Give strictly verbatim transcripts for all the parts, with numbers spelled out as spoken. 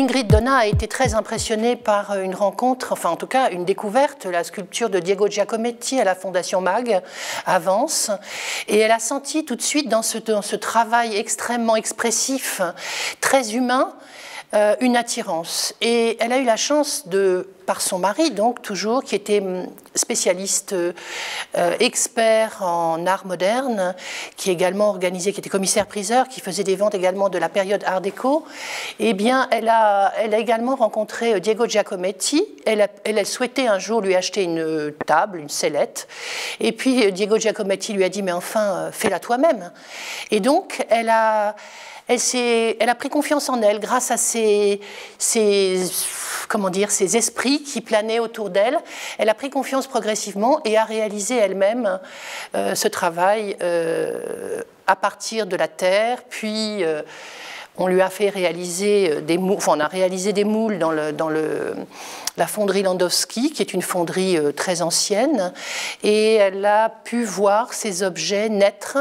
Ingrid Donna a été très impressionnée par une rencontre, enfin en tout cas une découverte, la sculpture de Diego Giacometti à la Fondation Mag à Vence. Et elle a senti tout de suite dans ce, dans ce travail extrêmement expressif, très humain, euh, une attirance. Et elle a eu la chance de, par son mari donc toujours, qui était spécialiste, euh, expert en art moderne, qui également organisait, qui était commissaire-priseur, qui faisait des ventes également de la période Art déco. Eh bien, elle a, elle a également rencontré Diego Giacometti. Elle, a, elle a souhaité un jour lui acheter une table, une sellette. Et puis Diego Giacometti lui a dit, mais enfin, fais-la toi-même. Et donc, elle a... Elle, elle a pris confiance en elle grâce à ses, ses, comment dire, ses esprits qui planaient autour d'elle. Elle a pris confiance progressivement et a réalisé elle-même euh, ce travail euh, à partir de la terre. Puis euh, on lui a fait réaliser des moules, enfin on a réalisé des moules dans, le, dans le, la fonderie Landowski, qui est une fonderie euh, très ancienne. Et elle a pu voir ces objets naître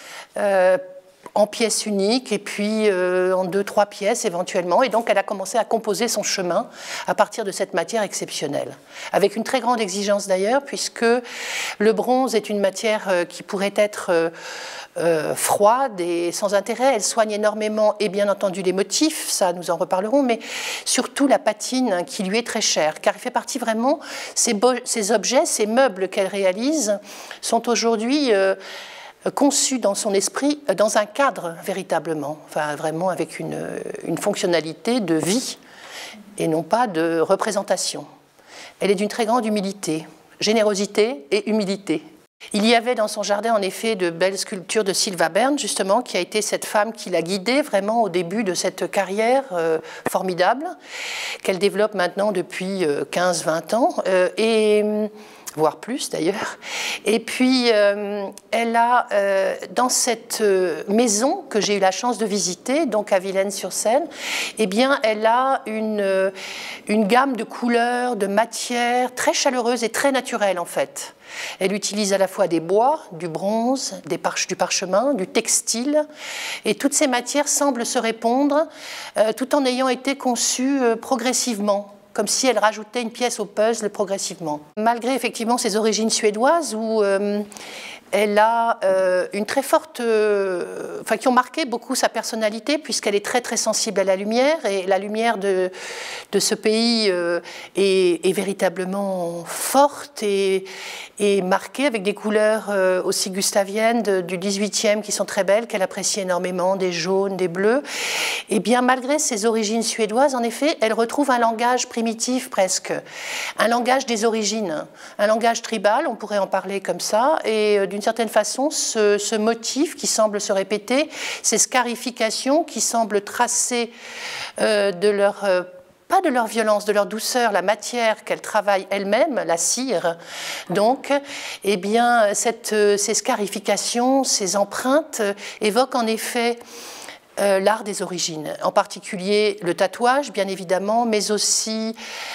euh, en pièces uniques et puis euh, en deux, trois pièces éventuellement. Et donc elle a commencé à composer son chemin à partir de cette matière exceptionnelle. Avec une très grande exigence d'ailleurs, puisque le bronze est une matière euh, qui pourrait être euh, euh, froide et sans intérêt. Elle soigne énormément et bien entendu les motifs, ça nous en reparlerons, mais surtout la patine hein, qui lui est très chère, car il fait partie vraiment, ces, beaux, ces objets, ces meubles qu'elle réalise sont aujourd'hui euh, conçu dans son esprit, dans un cadre véritablement, enfin vraiment avec une, une fonctionnalité de vie et non pas de représentation. Elle est d'une très grande humilité, générosité et humilité. Il y avait dans son jardin en effet de belles sculptures de Sylva Bern, justement, qui a été cette femme qui l'a guidée vraiment au début de cette carrière euh, formidable, qu'elle développe maintenant depuis quinze vingt ans. Euh, et voire plus d'ailleurs. Et puis, euh, elle a, euh, dans cette maison que j'ai eu la chance de visiter, donc à Villennes-sur-Seine, eh bien, elle a une, une gamme de couleurs, de matières très chaleureuses et très naturelles, en fait. Elle utilise à la fois des bois, du bronze, des parches, du parchemin, du textile, et toutes ces matières semblent se répondre, euh, tout en ayant été conçues euh, progressivement, comme si elle rajoutait une pièce au puzzle progressivement. Malgré effectivement ses origines suédoises, où euh, elle a euh, une très forte, euh, enfin qui ont marqué beaucoup sa personnalité, puisqu'elle est très très sensible à la lumière, et la lumière de, de ce pays euh, est, est véritablement forte et, et marquée avec des couleurs euh, aussi gustaviennes de, du dix-huitième qui sont très belles, qu'elle apprécie énormément, des jaunes, des bleus. Et bien malgré ses origines suédoises, en effet, elle retrouve un langage primitif presque, un langage des origines, un langage tribal, on pourrait en parler comme ça, et euh, d'une certaine façon, ce, ce motif qui semble se répéter, ces scarifications qui semblent tracer euh, de leur, euh, pas de leur violence, de leur douceur, la matière qu'elle travaille elle-même, la cire. Donc, eh bien, cette, ces scarifications, ces empreintes euh, évoquent en effet Euh, l'art des origines, en particulier le tatouage, bien évidemment, mais aussi,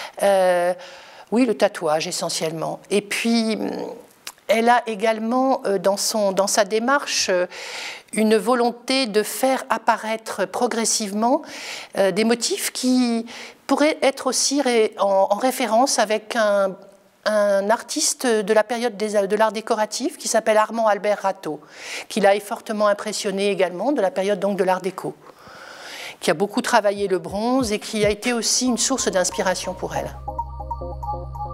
euh, oui, le tatouage essentiellement. Et puis, elle a également, euh, dans, son, dans sa démarche, euh, une volonté de faire apparaître progressivement euh, des motifs qui pourraient être aussi ré, en, en référence avec un un artiste de la période des, de l'art décoratif qui s'appelle Armand Albert Rateau, qui l'a fortement impressionné également, de la période donc de l'art déco, qui a beaucoup travaillé le bronze et qui a été aussi une source d'inspiration pour elle.